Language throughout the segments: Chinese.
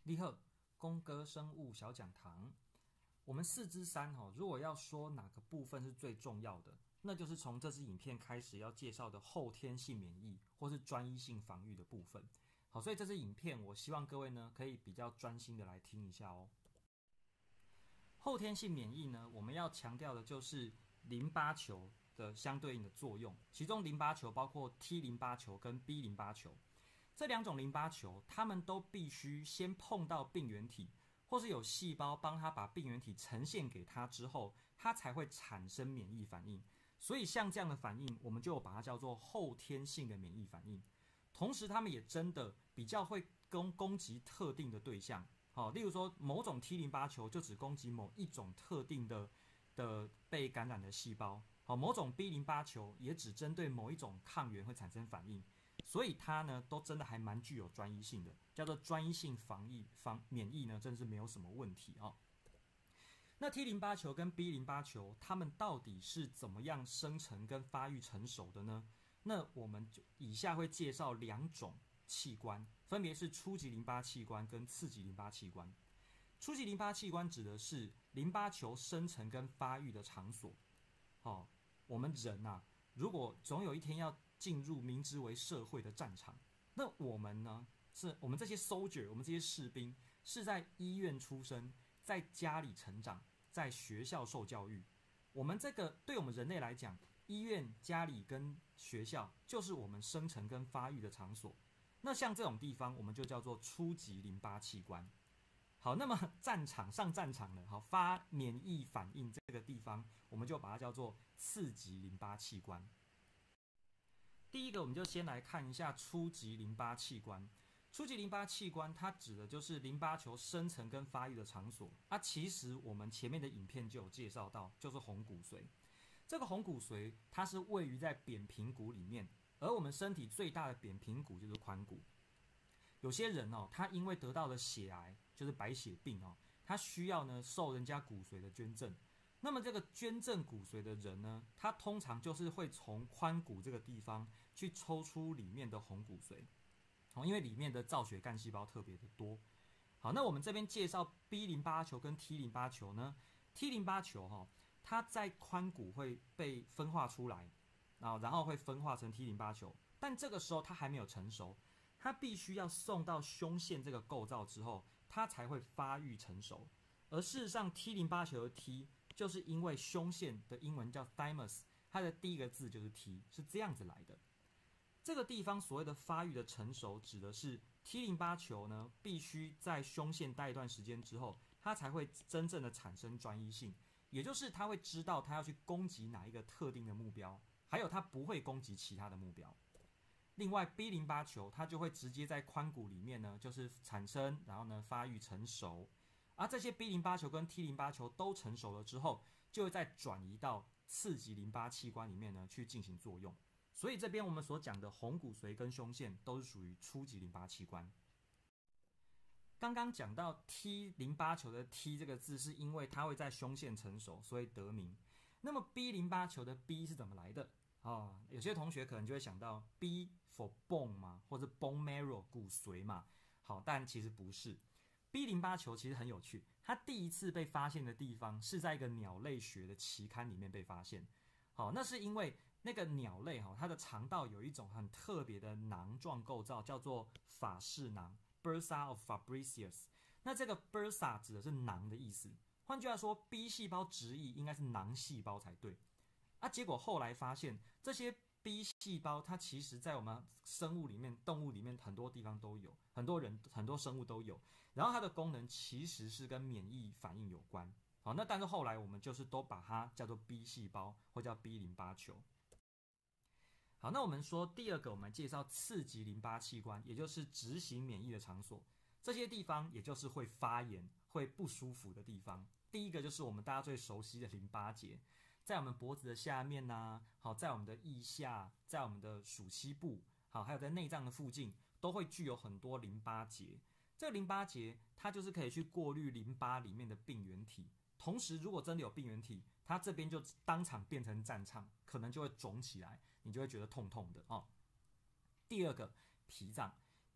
立贺公歌生物小讲堂，我们4之3如果要说哪个部分是最重要的，那就是从这支影片开始要介绍的后天性免疫或是专一性防御的部分。好，所以这支影片我希望各位呢可以比较专心的来听一下哦。后天性免疫呢，我们要强调的就是淋巴球的相对应的作用，其中淋巴球包括 T 淋巴球跟 B 淋巴球。这两种淋巴球，它们都必须先碰到病原体，或是有细胞帮它把病原体呈现给它之后，它才会产生免疫反应。所以像这样的反应，我们就把它叫做后天性的免疫反应。同时，它们也真的比较会攻击特定的对象。例如说某种 T 淋巴球就只攻击某一种特定的被感染的细胞。某种 B 淋巴球也只针对某一种抗原会产生反应。所以它呢，都真的还蛮具有专一性的，叫做专一性免疫呢，真的是没有什么问题哦。那 T 淋巴球跟 B 淋巴球，它们到底是怎么样生成跟发育成熟的呢？那我们就以下会介绍2种器官，分别是初级淋巴器官跟次级淋巴器官。初级淋巴器官指的是淋巴球生成跟发育的场所。我们人啊，如果总有一天要进入明知为社会的战场，那我们呢？是我们这些 soldier， 我们这些士兵是在医院出生，在家里成长，在学校受教育。我们这个对我们人类来讲，医院、家里跟学校就是我们生成跟发育的场所。那像这种地方，我们就叫做初级淋巴器官。好，那么上战场了，发免疫反应这个地方，我们就把它叫做次级淋巴器官。第一个，我们就先来看一下初级淋巴器官。初级淋巴器官它指的就是淋巴球生成跟发育的场所。其实我们前面的影片就有介绍到，就是红骨髓。这个红骨髓它是位于在扁平骨里面，而我们身体最大的扁平骨就是髋骨。有些人他因为得到了血癌，就是白血病他需要呢受人家骨髓的捐赠。那么这个捐赠骨髓的人呢，他通常就是会从髋骨这个地方去抽出里面的红骨髓，因为里面的造血干细胞特别的多。好，那我们这边介绍 B 淋巴球跟 T 淋巴球呢 ，T 淋巴球它在髋骨会被分化出来，然后会分化成 T 淋巴球，但这个时候它还没有成熟，它必须要送到胸腺这个构造之后，它才会发育成熟。而事实上 T 淋巴球的 T就是因为胸腺的英文叫 thymus， 它的第一个字就是 T， 是这样子来的。这个地方所谓的发育的成熟，指的是 T 淋巴球呢，必须在胸腺待一段时间之后，它才会真正的产生专一性，也就是它会知道它要去攻击哪一个特定的目标，还有它不会攻击其他的目标。另外 B 淋巴球它就会直接在髋骨里面呢，就是产生，然后呢发育成熟。而这些 B 淋巴球跟 T 淋巴球都成熟了之后，就会再转移到次级淋巴器官里面呢去进行作用。所以这边我们所讲的红骨髓跟胸腺都是属于初级淋巴器官。刚刚讲到 T 淋巴球的 T 这个字，是因为它会在胸腺成熟，所以得名。那么 B 淋巴球的 B 是怎么来的？有些同学可能就会想到 B for bone 嘛，或者 bone marrow 骨髓嘛。好，但其实不是。B 淋巴球其实很有趣，它第一次被发现的地方是在一个鸟类学的期刊里面被发现。那是因为那个鸟类它的肠道有一种很特别的囊状构造，叫做法氏囊 （Bursa of Fabricius）。那这个 Bursa 指的是囊的意思，换句话说 ，B 细胞直译应该是囊细胞才对。结果后来发现这些B 细胞它其实在我们生物里面、动物里面很多地方都有，很多生物都有。然后它的功能其实是跟免疫反应有关。好，那但是后来我们就是都把它叫做 B 细胞或叫 B 淋巴球。好，那我们说第二个，我们介绍次级淋巴器官，也就是执行免疫的场所。这些地方也就是会发炎、会不舒服的地方。第一个就是我们大家最熟悉的淋巴结。在我们脖子的下面好，在我们的腋下，在我们的属膝部，好，还有在内脏的附近，都会具有很多淋巴结。这个淋巴结它就是可以去过滤淋巴里面的病原体。同时，如果真的有病原体，它这边就当场变成战场，可能就会肿起来，你就会觉得痛痛的。第二个，脾脏。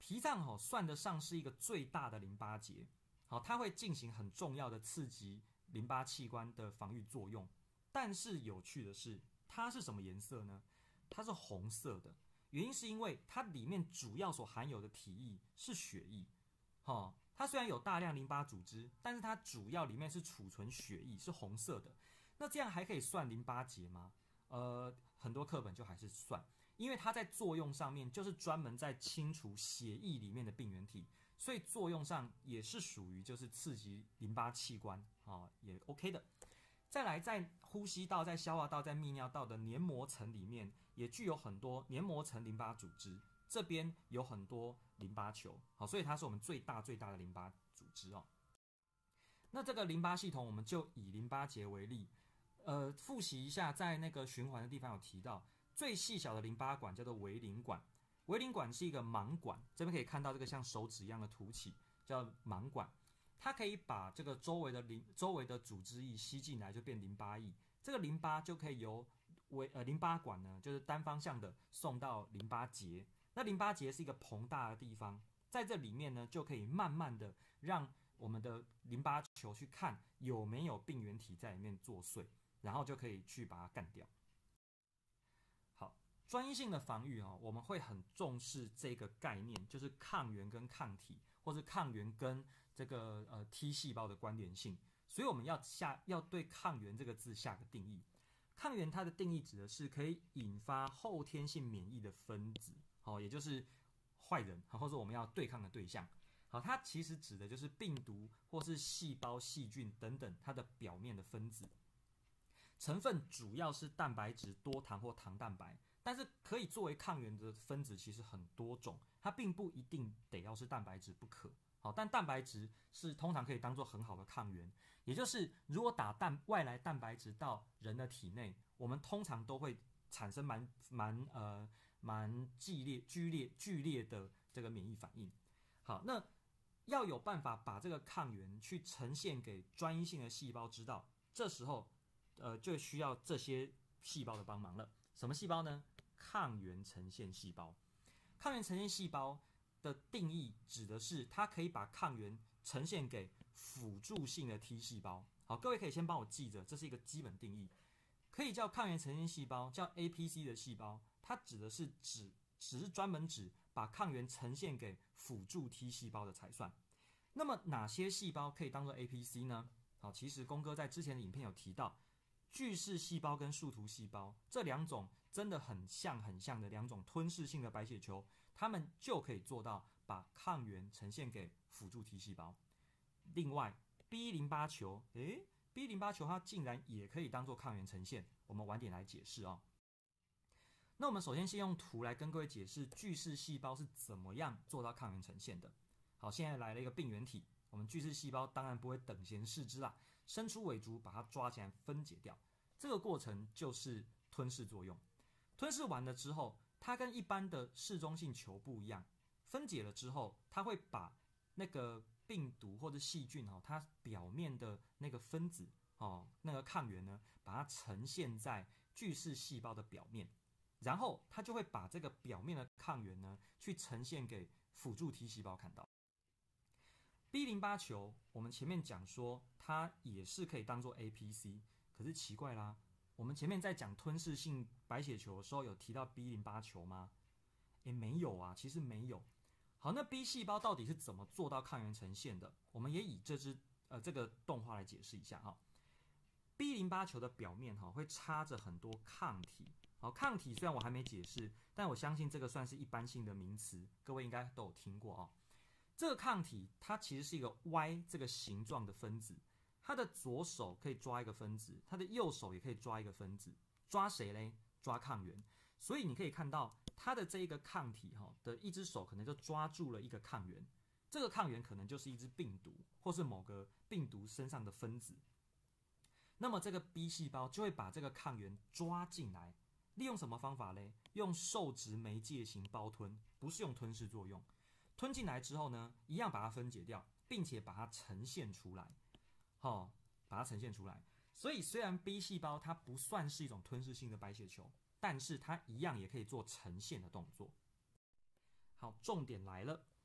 脾脏算得上是一个最大的淋巴结，它会进行很重要的刺激淋巴器官的防御作用。但是有趣的是，它是什么颜色呢？它是红色的，原因是因为它里面主要所含有的体液是血液。它虽然有大量淋巴组织，但是它主要里面是储存血液，是红色的。那这样还可以算淋巴结吗？很多课本就还是算，因为它在作用上面就是专门在清除血液里面的病原体，所以作用上也是属于就是刺激淋巴器官，也 OK 的。再来，在呼吸道、在消化道、在泌尿道的黏膜层里面，也具有很多黏膜层淋巴组织，这边有很多淋巴球，所以它是我们最大的淋巴组织哦。那这个淋巴系统，我们就以淋巴结为例，复习一下，在那个循环的地方有提到，最细小的淋巴管叫做微淋管，微淋管是一个盲管，这边可以看到这个像手指一样的凸起，叫盲管。它可以把这个周围的组织液吸进来，就变淋巴液。这个淋巴就可以由淋巴管呢，就是单方向的送到淋巴结。那淋巴结是一个膨大的地方，在这里面呢，就可以慢慢的让我们的淋巴球去看有没有病原体在里面作祟，然后就可以去把它干掉。好，专一性的防御我们会很重视这个概念，就是抗原跟抗体，或是抗原跟这个T 细胞的关联性，所以我们要对抗原这个字下个定义。抗原它的定义指的是可以引发后天性免疫的分子，也就是坏人，或者我们要对抗的对象。它其实指的就是病毒或是细胞、细菌等等它的表面的分子。成分主要是蛋白质、多糖或糖蛋白，但是可以作为抗原的分子其实很多种，它并不一定得要是蛋白质不可。但蛋白质是通常可以当作很好的抗原，也就是如果打外来蛋白质到人的体内，我们通常都会产生蛮剧烈的这个免疫反应。好，那要有办法把这个抗原去呈现给专一性的细胞知道，这时候就需要这些细胞的帮忙了。什么细胞呢？抗原呈现细胞。抗原呈现细胞的定义指的是它可以把抗原呈现给辅助性的 T 细胞。好，各位可以先帮我记着，这是一个基本定义。可以叫抗原呈现细胞，叫 APC 的细胞，它指的是只是专门指把抗原呈现给辅助 T 细胞的才算。那么哪些细胞可以当作 APC 呢？好，其实公哥在之前的影片有提到，巨噬细胞跟树突细胞这两种真的很像的两种吞噬性的白血球，它们就可以做到把抗原呈现给辅助 T 细胞。另外 B 淋巴球，B 淋巴球它竟然也可以当作抗原呈现，我们晚点来解释哦。那我们首先先用图来跟各位解释巨噬细胞是怎么样做到抗原呈现的。好，现在来了一个病原体，我们巨噬细胞当然不会等闲视之啦，伸出尾足把它抓起来分解掉。这个过程就是吞噬作用。吞噬完了之后，它跟一般的嗜中性球不一样，分解了之后，它会把那个病毒或者细菌它表面的那个分子那个抗原呢，把它呈现在巨噬细胞的表面，然后它就会把这个表面的抗原呢，去呈现给辅助 T 细胞看到。B 淋巴球，我们前面讲说它也是可以当作 APC， 可是奇怪啦，我们前面在讲吞噬性白血球的时候有提到 B 淋巴球吗？没有啊，其实没有。好，那 B 细胞到底是怎么做到抗原呈现的？我们也以这个动画来解释一下哈。B 淋巴球的表面会插着很多抗体。好，抗体虽然我还没解释，但我相信这个算是一般性的名词，各位应该都有听过哦。这个抗体它其实是一个 Y 这个形状的分子，它的左手可以抓一个分子，它的右手也可以抓一个分子，抓谁嘞？抓抗原。所以你可以看到它的这一个抗体的一只手可能就抓住了一个抗原，这个抗原可能就是一只病毒或是某个病毒身上的分子。那么这个 B 细胞就会把这个抗原抓进来，利用什么方法嘞？用受质媒介型胞吞，不是用吞噬作用。吞进来之后呢，一样把它分解掉，并且把它呈现出来，把它呈现出来。所以虽然 B 细胞它不算是一种吞噬性的白血球，但是它一样也可以做呈现的动作。好，重点来了，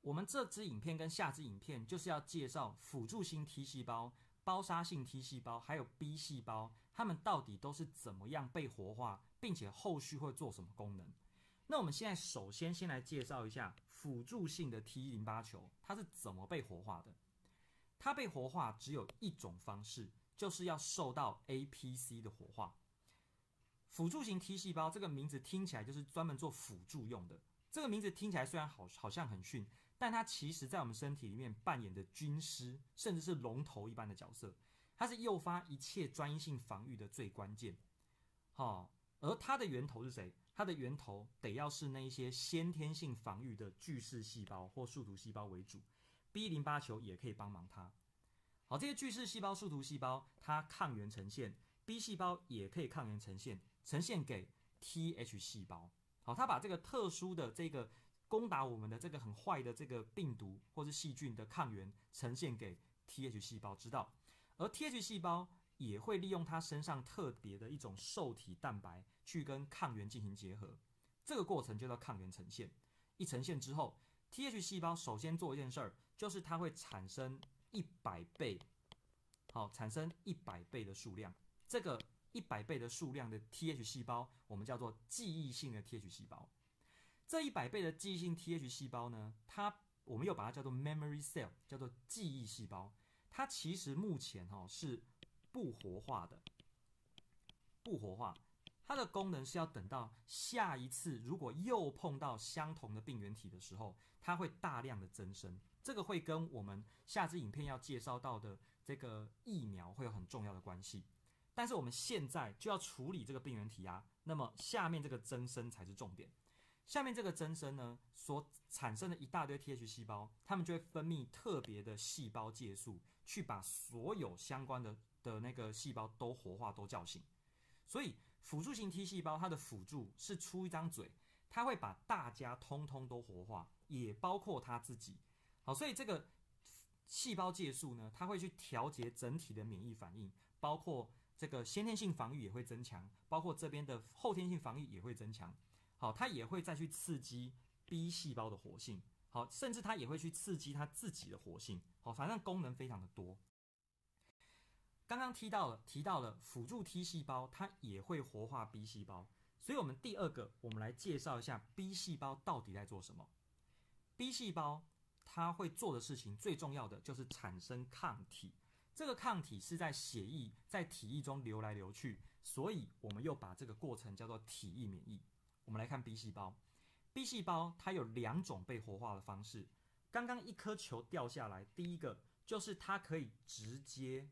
我们这支影片跟下支影片就是要介绍辅助性 T 细胞、包杀性 T 细胞还有 B 细胞，它们到底都是怎么样被活化，并且后续会做什么功能。那我们现在首先来介绍一下辅助性的 T 淋巴球，它是怎么被活化的。它被活化只有一种方式，就是要受到 APC 的活化。辅助型 T 细胞这个名字听起来就是专门做辅助用的，这个名字听起来虽然好像很逊，但它其实在我们身体里面扮演着军师甚至是龙头一般的角色，它是诱发一切专一性防御的最关键。而它的源头是谁？它的源头得要是那一些先天性防御的巨噬细胞或树突细胞为主， B 淋巴球也可以帮忙它。好，这些巨噬细胞、树突细胞，它抗原呈现 ，B 细胞也可以抗原呈现给 TH 细胞。好，它把这个特殊的这个攻打我们的这个很坏的这个病毒或是细菌的抗原呈现给 TH 细胞知道，而 TH 细胞也会利用它身上特别的一种受体蛋白去跟抗原进行结合，这个过程就叫抗原呈现。一呈现之后 ，TH 细胞首先做一件事儿，就是它会产生100倍，产生100倍的数量。这个100倍的数量的 TH 细胞，我们叫做记忆性的 TH 细胞。这100倍的记忆性 TH 细胞呢，我们又把它叫做 memory cell， 叫做记忆细胞。它其实目前是不活化的，不活化。它的功能是要等到下一次如果又碰到相同的病原体的时候，它会大量的增生。这个会跟我们下支影片要介绍到的这个疫苗会有很重要的关系。但是我们现在就要处理这个病原体啊，那么下面这个增生才是重点。下面这个增生呢，所产生的一大堆 TH 细胞，它们就会分泌特别的细胞介素，去把所有相关的那个细胞都活化、都叫醒。所以辅助型 T 细胞它的辅助是出一张嘴，它会把大家通通都活化，也包括它自己。好，所以这个细胞介素呢，它会去调节整体的免疫反应，包括这个先天性防御也会增强，包括这边的后天性防御也会增强。好，它也会再去刺激 B 细胞的活性，好，甚至它也会去刺激它自己的活性。好，反正功能非常的多。刚刚提到了辅助 T 细胞，它也会活化 B 细胞，所以我们第二个，我们来介绍一下 B 细胞到底在做什么。B 细胞它会做的事情最重要的就是产生抗体，这个抗体是在血液、在体液中流来流去，所以我们又把这个过程叫做体液免疫。我们来看 B 细胞 ，B 细胞它有2种被活化的方式。刚刚一颗球掉下来，第一个就是它可以直接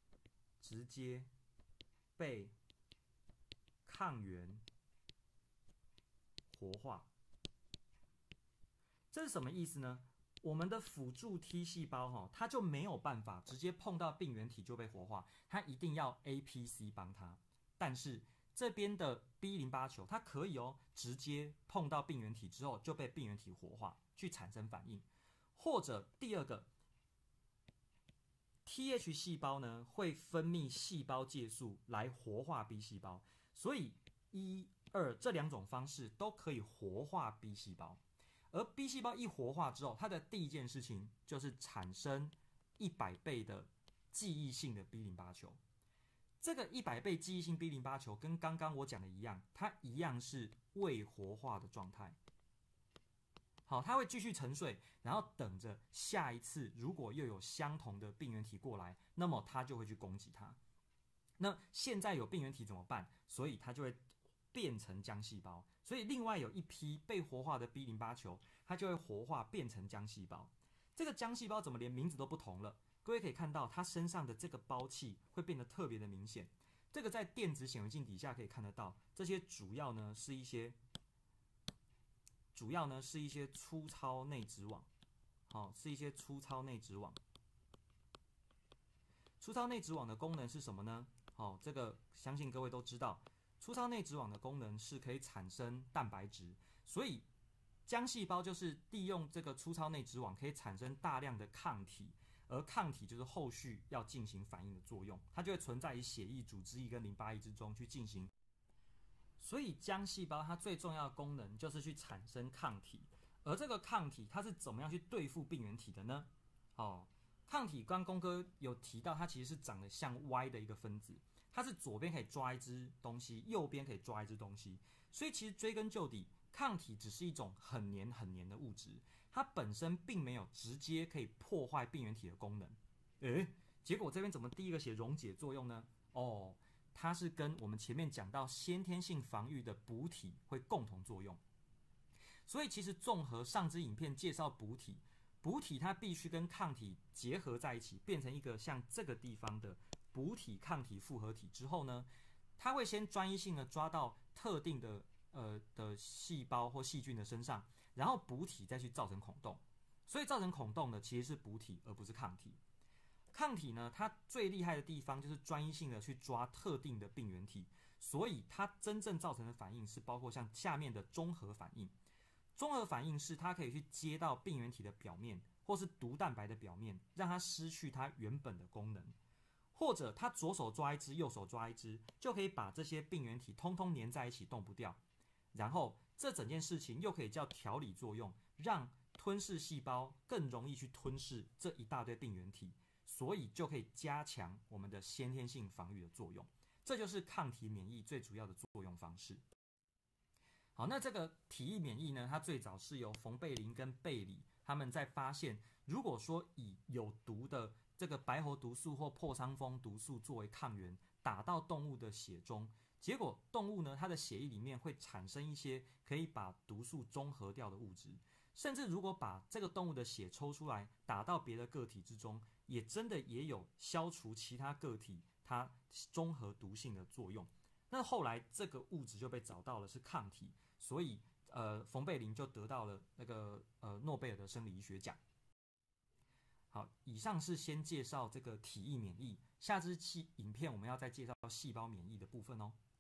被抗原活化。这是什么意思呢？我们的辅助 T 细胞它就没有办法直接碰到病原体就被活化，它一定要 APC 帮它。但是这边的 B 淋巴球，它可以直接碰到病原体之后就被病原体活化，去产生反应。或者第二个 ，TH 细胞呢会分泌细胞介素来活化 B 细胞，所以1、2这2种方式都可以活化 B 细胞。而 B 细胞一活化之后，它的第一件事情就是产生100倍的记忆性的 B 淋巴球。这个100倍记忆性 B 淋巴球跟刚刚我讲的一样，它一样是未活化的状态。好，它会继续沉睡，然后等着下一次如果又有相同的病原体过来，那么它就会去攻击它。那现在有病原体怎么办？所以它就会变成浆细胞。所以另外有一批被活化的 B 淋巴球，它就会活化变成浆细胞。这个浆细胞怎么连名字都不同了？各位可以看到，它身上的这个胞器会变得特别的明显。这个在电子显微镜底下可以看得到，这些主要呢是一些粗糙内质网，是一些粗糙内质网。粗糙内质网的功能是什么呢？这个相信各位都知道，粗糙内质网的功能是可以产生蛋白质，所以浆细胞就是利用这个粗糙内质网可以产生大量的抗体，而抗体就是后续要进行反应的作用，它就会存在于血液、组织液跟淋巴液之中去进行。所以浆细胞它最重要的功能就是去产生抗体， 而这个抗体它是怎么样去对付病原体的呢？抗体刚公哥有提到，它其实是长得像 Y 的一个分子，它是左边可以抓一只东西，右边可以抓一只东西，所以其实追根究底，抗体只是一种很黏很黏的物质，它本身并没有直接可以破坏病原体的功能。结果这边怎么第一个写溶解作用呢？它是跟我们前面讲到先天性防御的补体会共同作用。所以其实综合上支影片介绍补体，补体它必须跟抗体结合在一起，变成一个像这个地方的补体抗体复合体之后呢，它会先专一性的抓到特定的细胞或细菌的身上，然后补体再去造成孔洞。所以造成孔洞的其实是补体，而不是抗体。抗体呢，它最厉害的地方就是专一性的去抓特定的病原体，所以它真正造成的反应是包括像下面的中和反应。中和反应是它可以去接到病原体的表面，或是毒蛋白的表面，让它失去它原本的功能，或者它左手抓一只，右手抓一只，就可以把这些病原体通通粘在一起，动不掉。然后这整件事情又可以叫调理作用，让吞噬细胞更容易去吞噬这一大堆病原体，所以就可以加强我们的先天性防御的作用。这就是抗体免疫最主要的作用方式。好，那这个体液免疫呢，它最早是由冯贝林跟贝里他们在发现，如果说以有毒的这个白喉毒素或破伤风毒素作为抗原打到动物的血中，结果动物呢，它的血液里面会产生一些可以把毒素中和掉的物质，甚至如果把这个动物的血抽出来打到别的个体之中，也真的也有消除其他个体它中和毒性的作用。那后来这个物质就被找到了是抗体，所以冯贝林就得到了那个诺贝尔的生理医学奖。好，以上是先介绍这个体液免疫，下支影片我们要再介绍细胞免疫的部分哦。